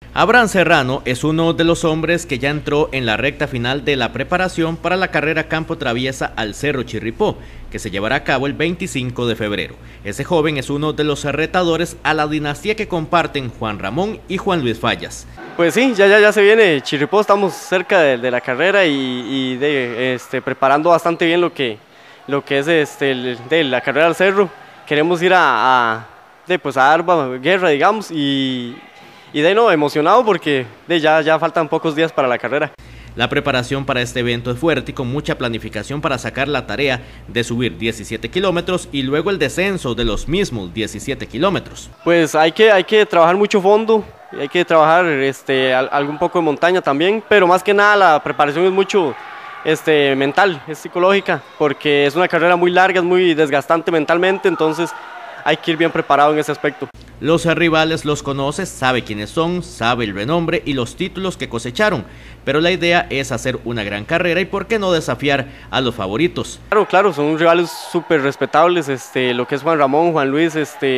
Abraham Serrano es uno de los hombres que ya entró en la recta final de la preparación para la carrera Campo Traviesa al Cerro Chirripó, que se llevará a cabo el 25 de febrero. Ese joven es uno de los retadores a la dinastía que comparten Juan Ramón y Juan Luis Fallas. Pues sí, ya se viene Chirripó, estamos cerca de la carrera y preparando bastante bien lo que es de la carrera al cerro. Queremos ir a dar guerra, digamos, y emocionado porque ya faltan pocos días para la carrera. La preparación para este evento es fuerte y con mucha planificación para sacar la tarea de subir 17 kilómetros y luego el descenso de los mismos 17 kilómetros. Pues hay que trabajar mucho fondo, hay que trabajar algún poco de montaña también, pero más que nada la preparación es mucho mental, es psicológica, porque es una carrera muy larga, es muy desgastante mentalmente, entonces hay que ir bien preparado en ese aspecto. Los rivales los conoce, sabe quiénes son, sabe el renombre y los títulos que cosecharon, pero la idea es hacer una gran carrera y por qué no desafiar a los favoritos. Claro, son rivales súper respetables, lo que es Juan Ramón, Juan Luis,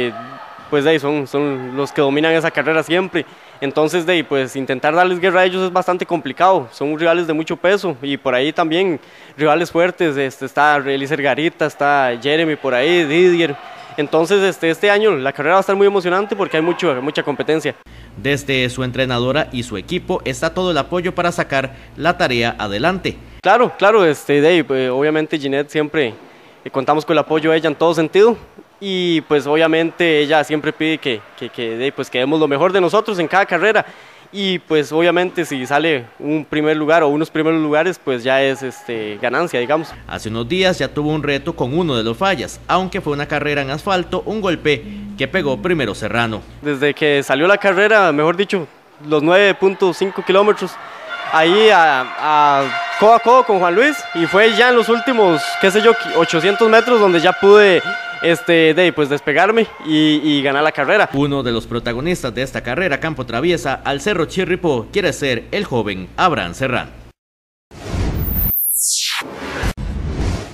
pues son los que dominan esa carrera siempre, entonces pues intentar darles guerra a ellos es bastante complicado, son rivales de mucho peso y por ahí también rivales fuertes, está Eliezer Garita, está Jeremy por ahí, Didier. Entonces este año la carrera va a estar muy emocionante porque hay mucha competencia. Desde su entrenadora y su equipo está todo el apoyo para sacar la tarea adelante. Claro, obviamente Ginette siempre contamos con el apoyo de ella en todo sentido y pues obviamente ella siempre pide que demos lo mejor de nosotros en cada carrera. Y pues obviamente si sale un primer lugar o unos primeros lugares pues ya es ganancia, digamos. Hace unos días ya tuvo un reto con uno de los Fallas, aunque fue una carrera en asfalto, un golpe que pegó primero Serrano. Desde que salió la carrera, mejor dicho, los 9.5 kilómetros, ahí a codo con Juan Luis y fue ya en los últimos, 800 metros donde ya pude pues despegarme y ganar la carrera. Uno de los protagonistas de esta carrera Campo Traviesa al Cerro Chirripó quiere ser el joven Abraham Serrano.